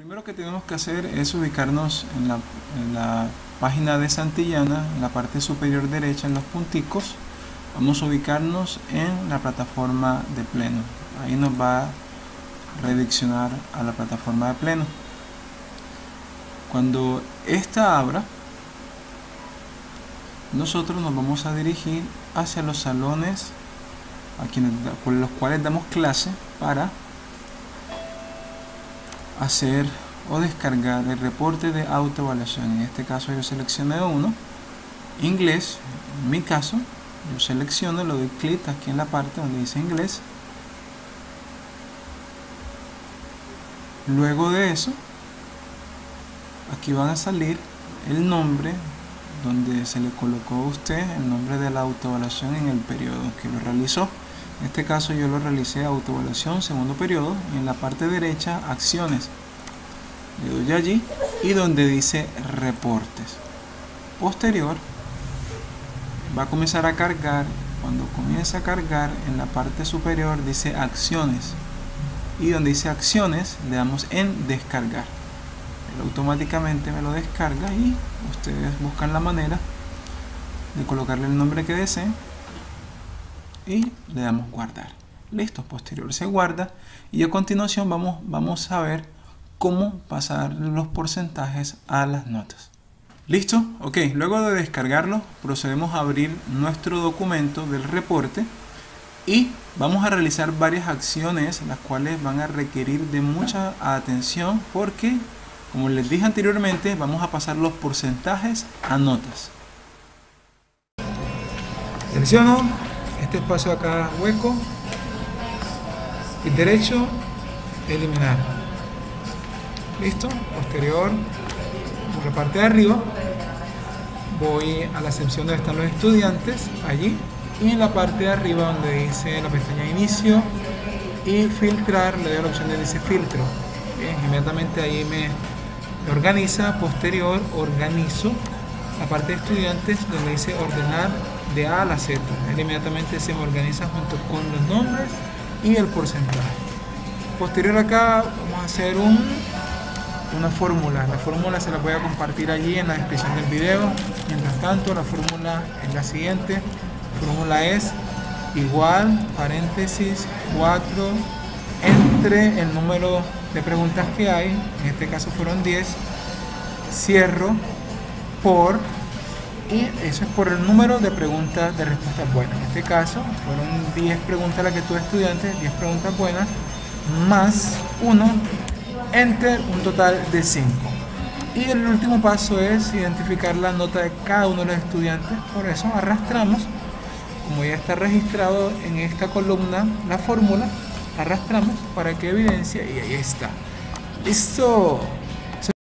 primero que tenemos que hacer es ubicarnos en la página de Santillana, en la parte superior derecha, en los punticos. Vamos a ubicarnos en la plataforma de Pleno. Ahí nos va a redireccionar a la plataforma de Pleno. Cuando esta abra, nosotros nos vamos a dirigir hacia los salones con los cuales damos clase para hacer o descargar el reporte de autoevaluación. En este caso yo seleccioné uno, inglés. En mi caso yo selecciono, le doy clic aquí en la parte donde dice inglés. Luego de eso, aquí van a salir el nombre donde se le colocó a usted el nombre de la autoevaluación en el periodo que lo realizó. En este caso yo lo realicé autoevaluación segundo periodo, y en la parte derecha acciones. Le doy allí y donde dice reportes. Posterior va a comenzar a cargar. Cuando comienza a cargar, en la parte superior dice acciones, y donde dice acciones le damos en descargar. Él automáticamente me lo descarga y ustedes buscan la manera de colocarle el nombre que deseen y le damos guardar. Listo, posterior se guarda y a continuación vamos a ver cómo pasar los porcentajes a las notas. Listo, ok, luego de descargarlo procedemos a abrir nuestro documento del reporte y vamos a realizar varias acciones, las cuales van a requerir de mucha atención porque, como les dije anteriormente, vamos a pasar los porcentajes a notas. Selecciono este espacio acá hueco, clic derecho, eliminar. Listo, posterior, por la parte de arriba voy a la sección donde están los estudiantes, allí, y en la parte de arriba donde dice la pestaña de inicio y filtrar, le doy la opción de dice filtro. Bien, inmediatamente ahí me organiza. Posterior organizo la parte de estudiantes donde dice ordenar de A a la Z. Él inmediatamente se me organiza junto con los nombres y el porcentaje. Posterior acá vamos a hacer una fórmula. La fórmula se la voy a compartir allí en la descripción del video. Mientras tanto, la fórmula es la siguiente. La fórmula es igual, paréntesis, 4 entre el número de preguntas que hay, en este caso fueron 10, cierro por, y eso es por el número de preguntas de respuestas buenas. En este caso fueron 10 preguntas las que tuve estudiantes, 10 preguntas buenas, más 1, enter, un total de 5. Y el último paso es identificar la nota de cada uno de los estudiantes. Por eso arrastramos, como ya está registrado en esta columna la fórmula, arrastramos para que evidencia y ahí está. ¡Listo!